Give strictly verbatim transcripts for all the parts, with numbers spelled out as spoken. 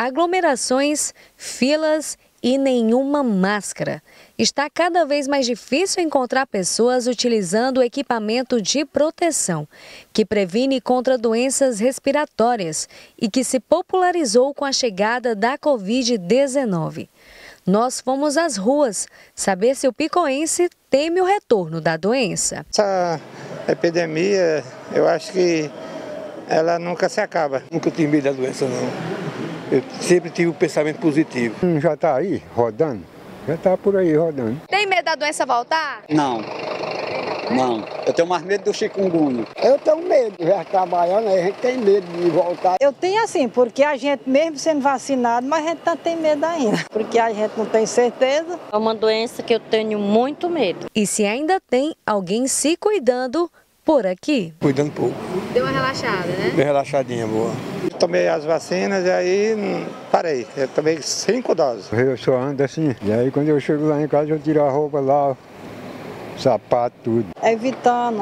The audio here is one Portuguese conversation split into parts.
aglomerações, filas e nenhuma máscara. Está cada vez mais difícil encontrar pessoas utilizando o equipamento de proteção, que previne contra doenças respiratórias e que se popularizou com a chegada da covid dezenove. Nós fomos às ruas saber se o picoense teme o retorno da doença. Essa epidemia, eu acho que ela nunca se acaba. Nunca tive medo da doença, não. Eu sempre tive um pensamento positivo. Já está aí, rodando. Já está por aí, rodando. Tem medo da doença voltar? Não. Não. Eu tenho mais medo do chikungunya. Eu tenho medo, já trabalhando, a gente tem medo de voltar. Eu tenho assim, porque a gente, mesmo sendo vacinado, mas a gente não tem medo ainda. Porque a gente não tem certeza. É uma doença que eu tenho muito medo. E se ainda tem alguém se cuidando por aqui? Cuidando pouco. Deu uma relaxada, né? Bem relaxadinha, boa. Eu tomei as vacinas e aí hum, parei. Eu tomei cinco doses. Eu só ando assim. E aí quando eu chego lá em casa, eu tiro a roupa lá, sapato, tudo. Evitando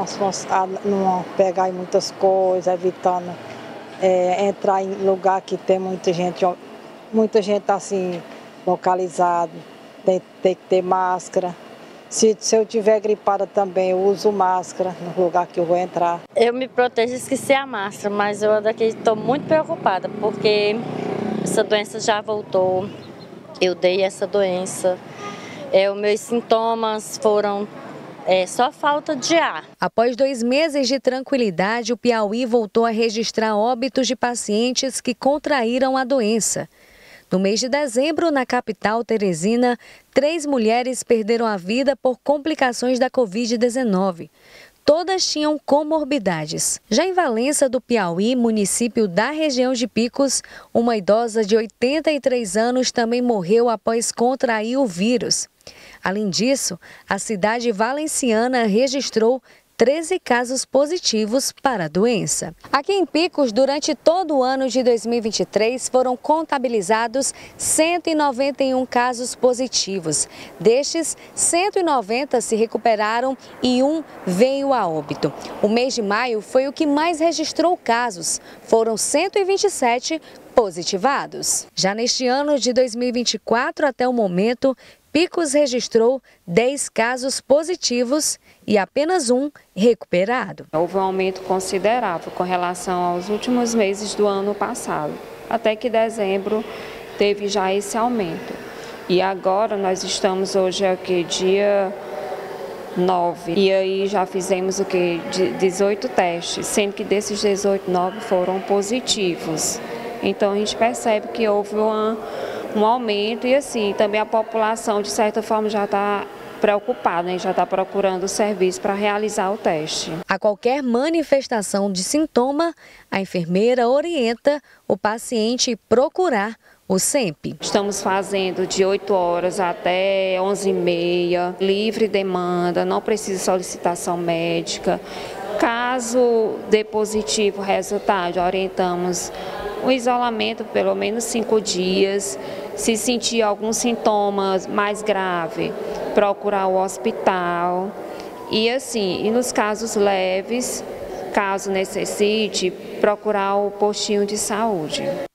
não pegar muitas coisas, evitando é, entrar em lugar que tem muita gente, muita gente assim, localizada, tem, tem que ter máscara. Se, se eu tiver gripada também, eu uso máscara no lugar que eu vou entrar. Eu me protejo, esqueci a máscara, mas eu daqui estou muito preocupada, porque essa doença já voltou, eu dei essa doença, é, os meus sintomas foram é, só falta de ar. Após dois meses de tranquilidade, o Piauí voltou a registrar óbitos de pacientes que contraíram a doença. No mês de dezembro, na capital Teresina, três mulheres perderam a vida por complicações da covid dezenove. Todas tinham comorbidades. Já em Valença do Piauí, município da região de Picos, uma idosa de oitenta e três anos também morreu após contrair o vírus. Além disso, a cidade valenciana registrou treze casos positivos para a doença. Aqui em Picos, durante todo o ano de dois mil e vinte e três, foram contabilizados cento e noventa e um casos positivos. Destes, cento e noventa se recuperaram e um veio a óbito. O mês de maio foi o que mais registrou casos. Foram cento e vinte e sete positivados. Já neste ano de dois mil e vinte e quatro, até o momento, Picos registrou dez casos positivos e apenas um recuperado. Houve um aumento considerável com relação aos últimos meses do ano passado, até que dezembro teve já esse aumento. E agora nós estamos hoje aqui dia nove, e aí já fizemos o que? dezoito testes, sendo que desses dezoito, nove foram positivos. Então a gente percebe que houve uma um aumento e assim, também a população de certa forma já está preocupada, né? Já está procurando o serviço para realizar o teste. A qualquer manifestação de sintoma, a enfermeira orienta o paciente procurar o SEMP. Estamos fazendo de oito horas até onze e meia, livre demanda, não precisa solicitação médica. Caso dê positivo o resultado, orientamos o isolamento pelo menos cinco dias. Se sentir algum sintoma mais grave, procurar o hospital. E assim, e nos casos leves, caso necessite, procurar o postinho de saúde.